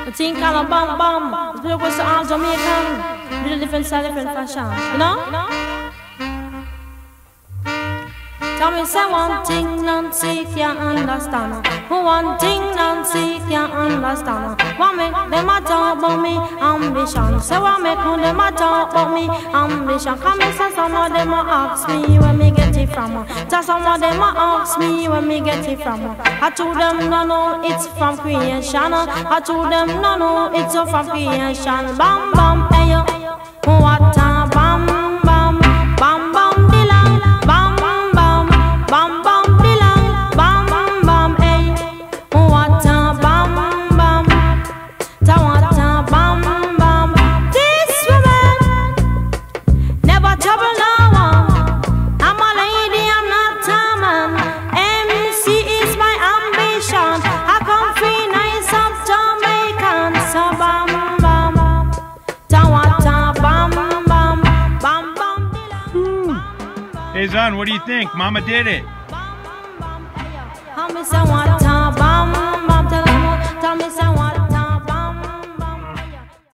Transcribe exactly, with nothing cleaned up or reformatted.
The thing called a bam bam. The people was all Jamaican. Little different style, different fashion. You know? Tell me say one thing Nancy can't understand. One thing Nancy can't understand. What make them a talk about me ambition? Say what make them a talk about me ambition? Come and say some of them a ask me where me get it from. Just some of them a ask me where me get it from. I told them no no it's from creation. I told them no no it's from creation. Bam bam hey yo, what a bam bam bam bam. Hey, Zon, what do you think? Mama did it.